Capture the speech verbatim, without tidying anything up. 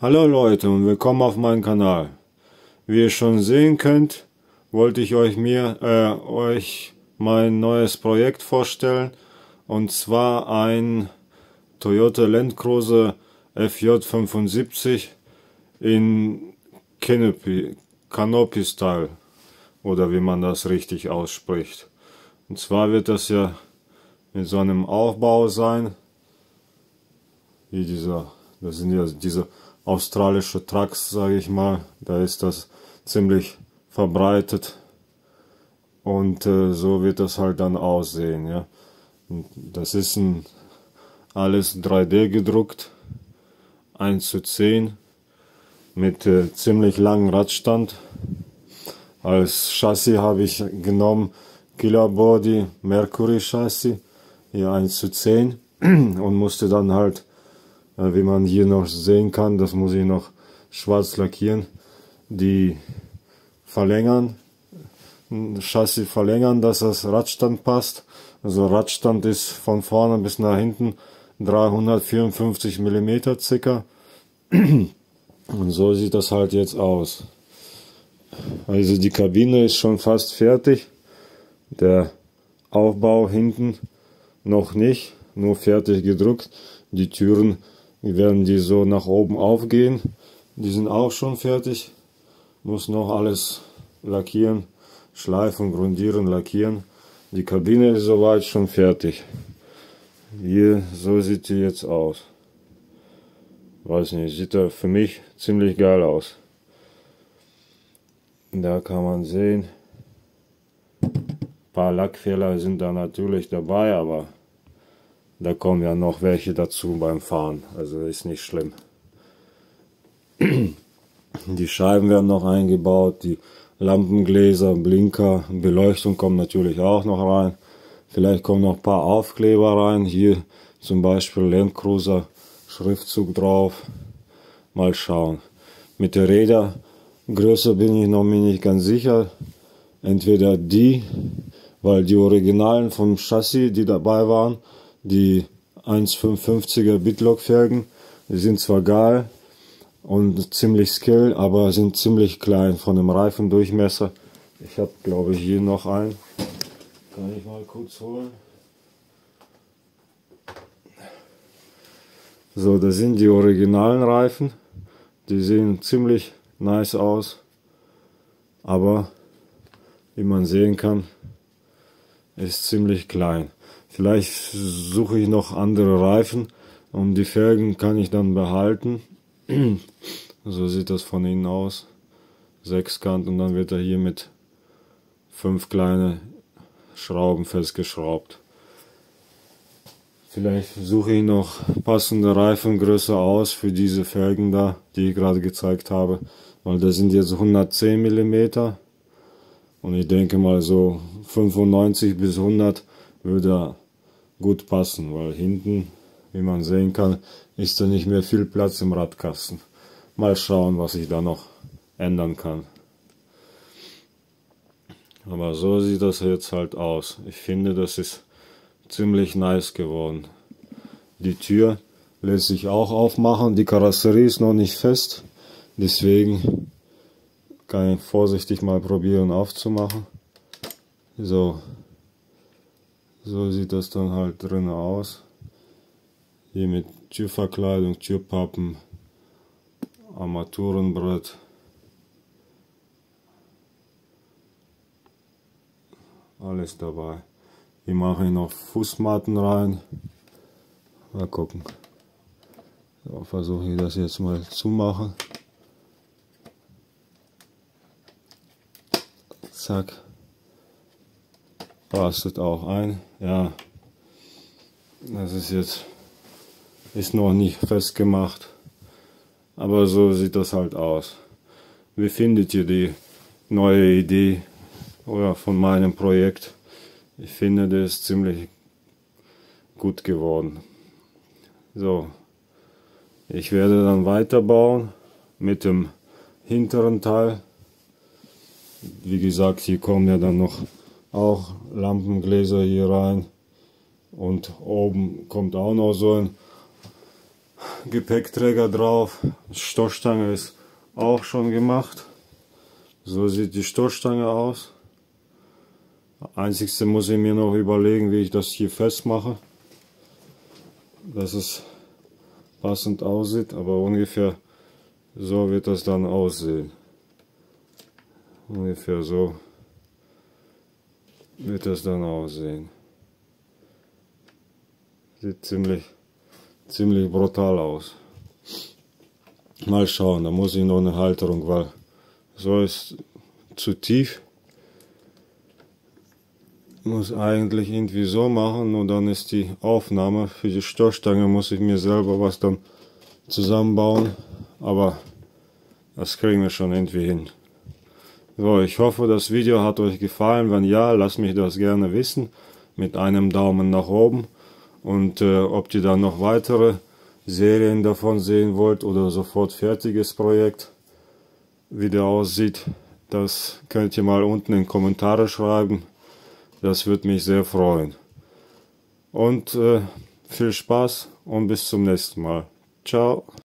Hallo Leute und willkommen auf meinem Kanal. Wie ihr schon sehen könnt, wollte ich euch mir äh, euch mein neues Projekt vorstellen, und zwar ein Toyota Land Cruiser F J fünfundsiebzig in Canopy, Canopy Style, oder wie man das richtig ausspricht. Und zwar wird das ja mit so einem Aufbau sein, wie dieser, das sind ja diese australische Trucks, sage ich mal. Da ist das ziemlich verbreitet, und äh, so wird das halt dann aussehen, ja. Und das ist ein alles drei D gedruckt, eins zu zehn, mit äh, ziemlich langen Radstand. Als Chassis habe ich genommen Killer Body Mercury Chassis, hier eins zu zehn, und musste dann halt, äh, wie man hier noch sehen kann, das muss ich noch schwarz lackieren, die verlängern, Chassis verlängern, dass das Radstand passt. Also Radstand ist von vorne bis nach hinten dreihundertvierundfünfzig Millimeter circa. Und so sieht das halt jetzt aus. Also die Kabine ist schon fast fertig. Der Aufbau hinten noch nicht, nur fertig gedruckt. Die Türen, die werden die so nach oben aufgehen. Die sind auch schon fertig. Muss noch alles lackieren, schleifen, grundieren, lackieren. Die Kabine ist soweit schon fertig. Hier, so sieht die jetzt aus. Weiß nicht, sieht da für mich ziemlich geil aus. Da kann man sehen, ein paar Lackfehler sind da natürlich dabei, aber da kommen ja noch welche dazu beim Fahren, also ist nicht schlimm. Die Scheiben werden noch eingebaut, die Lampengläser, Blinker, Beleuchtung kommt natürlich auch noch rein. Vielleicht kommen noch ein paar Aufkleber rein, hier zum Beispiel Land Cruiser Schriftzug drauf. Mal schauen. Mit der Rädergröße bin ich noch nicht ganz sicher. Entweder die, weil die Originalen vom Chassis, die dabei waren, die eins Komma fünfundfünfziger Bitlock-Felgen, die sind zwar geil und ziemlich skill, aber sind ziemlich klein von dem Reifendurchmesser. Ich habe, glaube ich, hier noch einen. Kann ich mal kurz holen. So, das sind die originalen Reifen. Die sehen ziemlich nice aus, aber wie man sehen kann, ist ziemlich klein. Vielleicht suche ich noch andere Reifen, und die Felgen kann ich dann behalten. So sieht das von innen aus. Sechskant, und dann wird er hier mit fünf kleine Schrauben festgeschraubt. Vielleicht suche ich noch passende Reifengröße aus für diese Felgen da, die ich gerade gezeigt habe, weil das sind jetzt hundertzehn Millimeter, und ich denke mal so fünfundneunzig bis hundert würde gut passen, weil hinten, wie man sehen kann, ist da nicht mehr viel Platz im Radkasten. Mal schauen, was ich da noch ändern kann. Aber so sieht das jetzt halt aus. Ich finde, das ist ziemlich nice geworden. Die Tür lässt sich auch aufmachen. Die Karosserie ist noch nicht fest, deswegen kann ich vorsichtig mal probieren aufzumachen. So, so sieht das dann halt drin aus. Hier mit Türverkleidung, Türpappen, Armaturenbrett. Alles dabei. Hier mache ich noch Fußmatten rein. Mal gucken. So, versuche ich das jetzt mal zu machen. Zack. Rastet auch ein. Ja. Das ist jetzt, ist noch nicht festgemacht. Aber so sieht das halt aus. Wie findet ihr die neue Idee oder von meinem Projekt? Ich finde, der ist ziemlich gut geworden. So, ich werde dann weiterbauen mit dem hinteren Teil. Wie gesagt, hier kommen ja dann noch auch Lampengläser hier rein, und oben kommt auch noch so ein Gepäckträger drauf. Stoßstange ist auch schon gemacht. So sieht die Stoßstange aus. Einzigste muss ich mir noch überlegen, wie ich das hier festmache, dass es passend aussieht, aber ungefähr so wird das dann aussehen. Ungefähr so wird das dann aussehen. Sieht ziemlich, ziemlich brutal aus. Mal schauen, da muss ich noch eine Halterung, weil so ist zu tief. Muss eigentlich irgendwie so machen und dann ist die Aufnahme für die Stoßstange, muss ich mir selber was dann zusammenbauen, aber das kriegen wir schon irgendwie hin. So, ich hoffe, das Video hat euch gefallen. Wenn ja, lasst mich das gerne wissen mit einem Daumen nach oben, und äh, ob ihr dann noch weitere Serien davon sehen wollt oder sofort fertiges Projekt, wie der aussieht, das könnt ihr mal unten in die Kommentare schreiben. Das würde mich sehr freuen. Und äh, viel Spaß und bis zum nächsten Mal. Ciao.